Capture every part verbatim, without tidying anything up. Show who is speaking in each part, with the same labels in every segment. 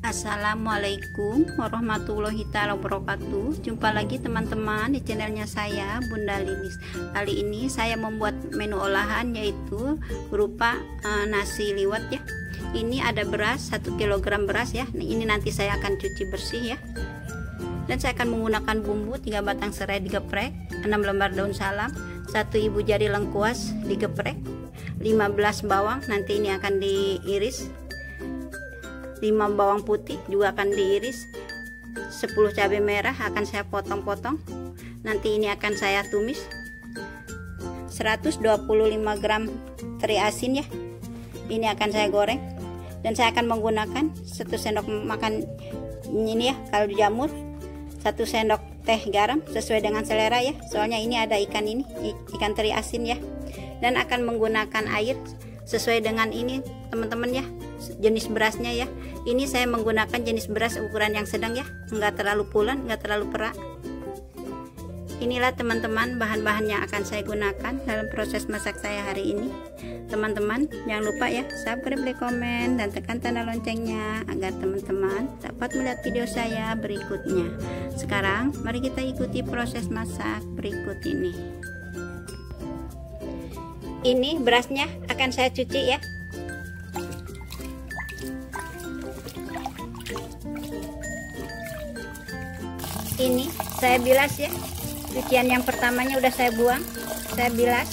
Speaker 1: Assalamualaikum warahmatullahi taala wabarakatuh. Jumpa lagi teman-teman di channelnya saya, Bunda Lilis. Kali ini saya membuat menu olahan yaitu berupa uh, nasi liwet ya. Ini ada beras satu kilogram beras ya. Nah, ini nanti saya akan cuci bersih ya. Dan saya akan menggunakan bumbu tiga batang serai digeprek, enam lembar daun salam, satu ibu jari lengkuas digeprek, lima belas bawang nanti ini akan diiris, lima bawang putih juga akan diiris, sepuluh cabai merah akan saya potong-potong, nanti ini akan saya tumis, seratus dua puluh lima gram teri asin ya, ini akan saya goreng. Dan saya akan menggunakan satu sendok makan ini ya kaldu jamur, satu sendok teh garam sesuai dengan selera ya, soalnya ini ada ikan ini ikan teri asin ya. Dan akan menggunakan air sesuai dengan ini teman-teman ya, jenis berasnya ya. Ini saya menggunakan jenis beras ukuran yang sedang ya, enggak terlalu pulen, enggak terlalu perak. Inilah teman-teman bahan-bahan yang akan saya gunakan dalam proses masak saya hari ini. Teman-teman jangan lupa ya subscribe, like, komen, dan tekan tanda loncengnya agar teman-teman dapat melihat video saya berikutnya. Sekarang mari kita ikuti proses masak berikut ini. Ini berasnya akan saya cuci ya. Ini saya bilas ya. Cucian yang pertamanya udah saya buang, saya bilas.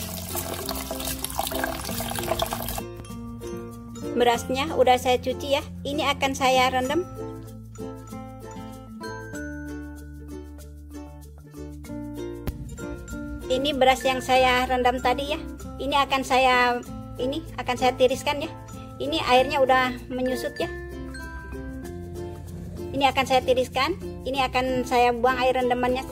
Speaker 1: Berasnya udah saya cuci ya. Ini akan saya rendam. Ini beras yang saya rendam tadi ya. Ini akan saya ini akan saya tiriskan ya. Ini airnya udah menyusut ya. Ini akan saya tiriskan. Ini akan saya buang air rendamannya.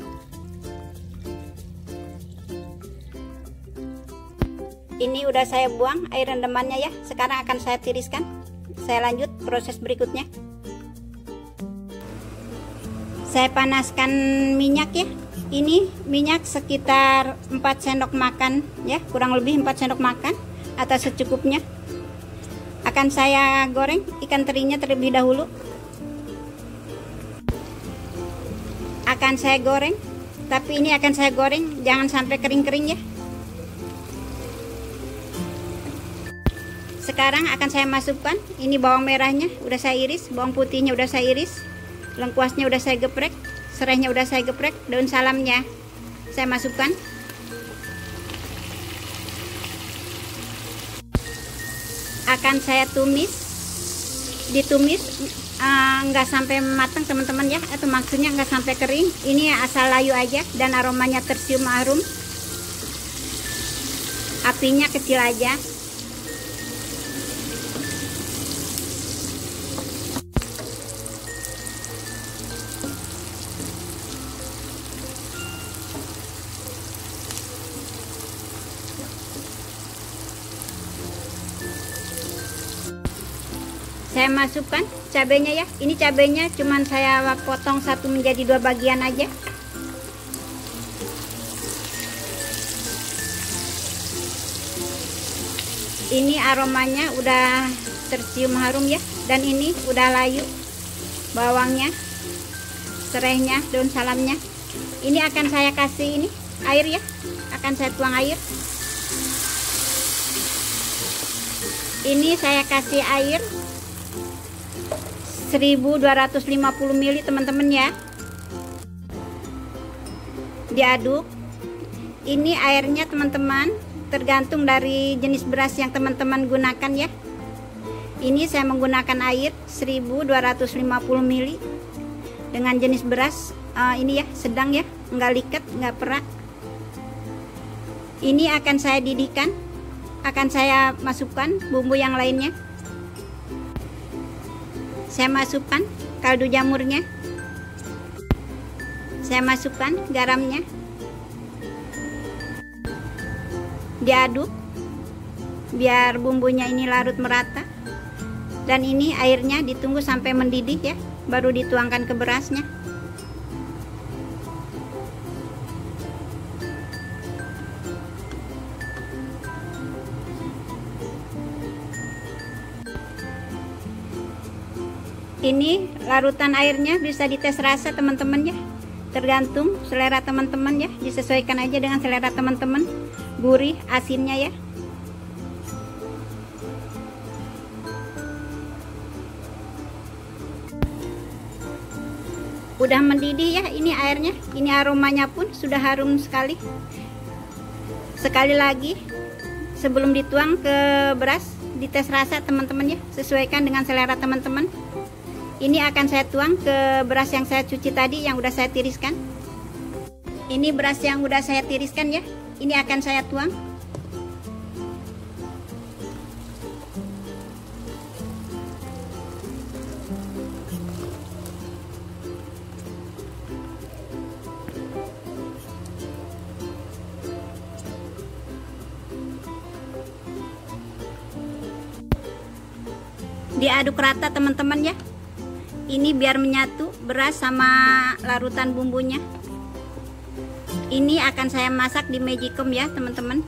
Speaker 1: Ini udah saya buang air rendamannya ya. Sekarang akan saya tiriskan. Saya lanjut proses berikutnya. Saya panaskan minyak ya. Ini minyak sekitar empat sendok makan ya, kurang lebih empat sendok makan atau secukupnya. Akan saya goreng ikan terinya terlebih dahulu. Akan saya goreng, tapi ini akan saya goreng jangan sampai kering-kering ya. Sekarang akan saya masukkan ini bawang merahnya udah saya iris, bawang putihnya udah saya iris, lengkuasnya udah saya geprek, serainya udah saya geprek, daun salamnya saya masukkan. Akan saya tumis, ditumis nggak uh, sampai matang teman-teman ya, atau maksudnya nggak sampai kering. Ini asal layu aja dan aromanya tercium harum. Apinya kecil aja. Saya masukkan cabenya ya. Ini cabenya cuman saya potong satu menjadi dua bagian aja. Ini aromanya udah tercium harum ya. Dan ini udah layu bawangnya, serainya, daun salamnya. Ini akan saya kasih ini air ya. Akan saya tuang air. Ini saya kasih air seribu dua ratus lima puluh mililiter teman-teman ya. Diaduk. Ini airnya teman-teman tergantung dari jenis beras yang teman-teman gunakan ya. Ini saya menggunakan air seribu dua ratus lima puluh mililiter dengan jenis beras uh, ini ya, sedang ya, enggak liket, enggak perak. Ini akan saya didihkan. Akan saya masukkan bumbu yang lainnya. Saya masukkan kaldu jamurnya, saya masukkan garamnya, diaduk biar bumbunya ini larut merata. Dan ini airnya ditunggu sampai mendidih ya, baru dituangkan ke berasnya. Ini larutan airnya bisa dites rasa teman-teman ya, tergantung selera teman-teman ya, disesuaikan aja dengan selera teman-teman, gurih asinnya ya. Udah mendidih ya ini airnya, ini aromanya pun sudah harum sekali. Sekali lagi sebelum dituang ke beras, dites rasa teman-teman ya, sesuaikan dengan selera teman-teman. Ini akan saya tuang ke beras yang saya cuci tadi, yang udah saya tiriskan. Ini beras yang udah saya tiriskan ya, ini akan saya tuang. Diaduk rata teman-teman ya, ini biar menyatu beras sama larutan bumbunya. Ini akan saya masak di Magicom ya teman-teman.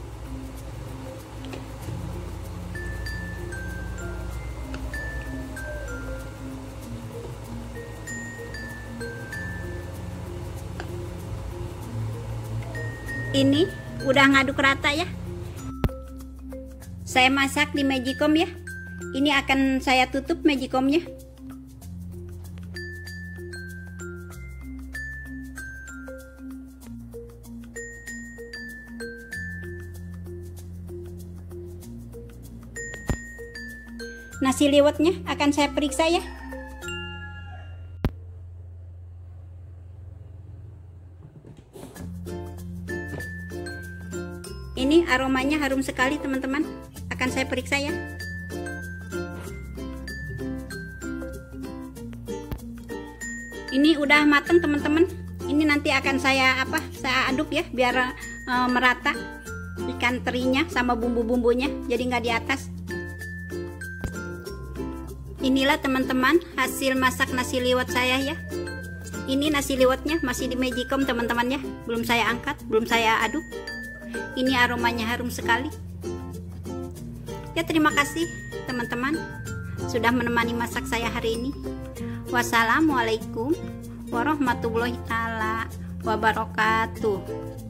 Speaker 1: Ini udah ngaduk rata ya, saya masak di Magicom ya. Ini akan saya tutup Magicomnya. Nasi liwetnya akan saya periksa ya. Ini aromanya harum sekali teman-teman, akan saya periksa ya. Ini udah mateng teman-teman. Ini nanti akan saya apa? Saya aduk ya biar e, merata ikan terinya sama bumbu-bumbunya, jadi nggak di atas. Inilah teman-teman hasil masak nasi liwet saya ya. Ini nasi liwetnya masih di Magicom teman-teman ya, belum saya angkat, belum saya aduk. Ini aromanya harum sekali. Ya terima kasih teman-teman sudah menemani masak saya hari ini. Wassalamualaikum warahmatullahi taala wabarakatuh.